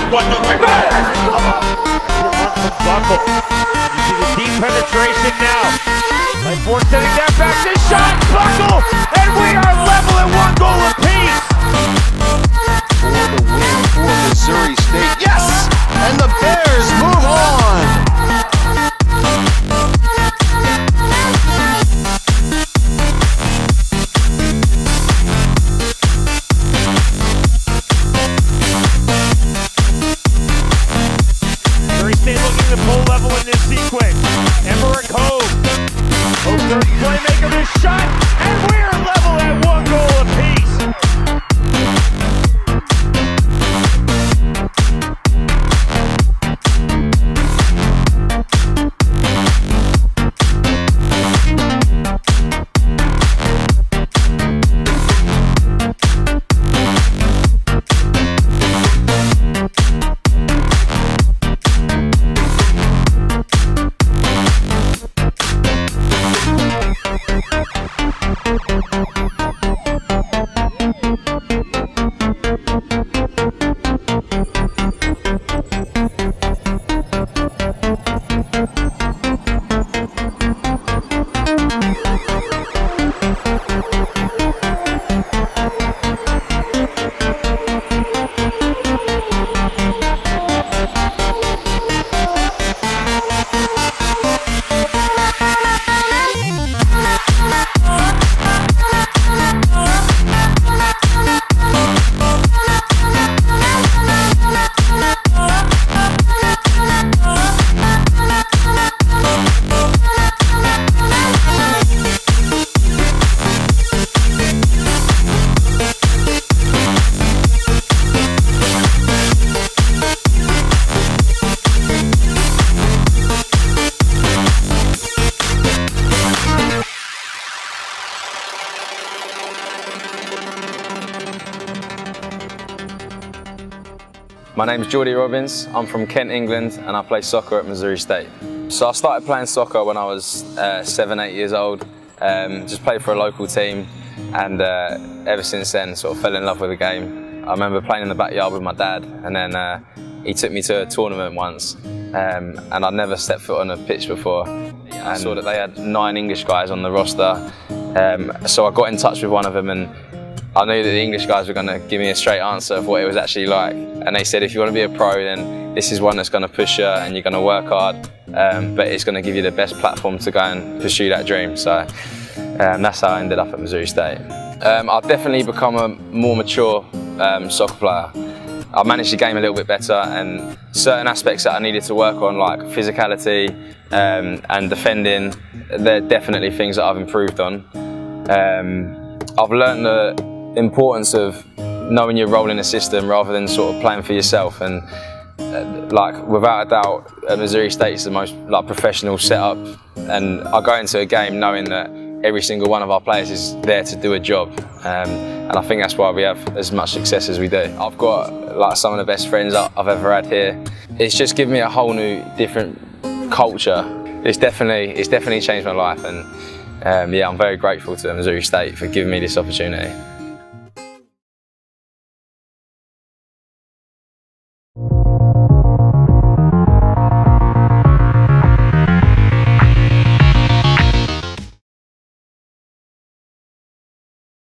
cuando te Buckle. You see the deep penetration now. Like Ford sending that back to shot. Buckle! And we are level at 1 goal apiece. For the win for Missouri State. Yes! And the Bears move on. Looking to pull level in this sequence. Emerick Hogue. Hogue third playmaker, this shot, and we're level at 1 goal apiece. My name's Geordie Robbins, I'm from Kent, England, and I play soccer at Missouri State. So I started playing soccer when I was 7, 8 years old, just played for a local team, and ever since then sort of fell in love with the game. I remember playing in the backyard with my dad, and then he took me to a tournament once, and I'd never stepped foot on a pitch before. I saw that they had 9 English guys on the roster, so I got in touch with one of them, and I knew that the English guys were going to give me a straight answer of what it was actually like. And they said, if you want to be a pro, then this is one that's going to push you and you're going to work hard, but it's going to give you the best platform to go and pursue that dream. So that's how I ended up at Missouri State. I've definitely become a more mature soccer player. I've managed the game a little bit better, and certain aspects that I needed to work on, like physicality and defending, they're definitely things that I've improved on. I've learned the importance of knowing your role in the system rather than sort of playing for yourself, and like without a doubt Missouri State is the most professional setup, and I go into a game knowing that every single one of our players is there to do a job, and I think that's why we have as much success as we do. I've got some of the best friends I've ever had here. It's just given me a whole new different culture. It's definitely changed my life, and yeah, I'm very grateful to Missouri State for giving me this opportunity.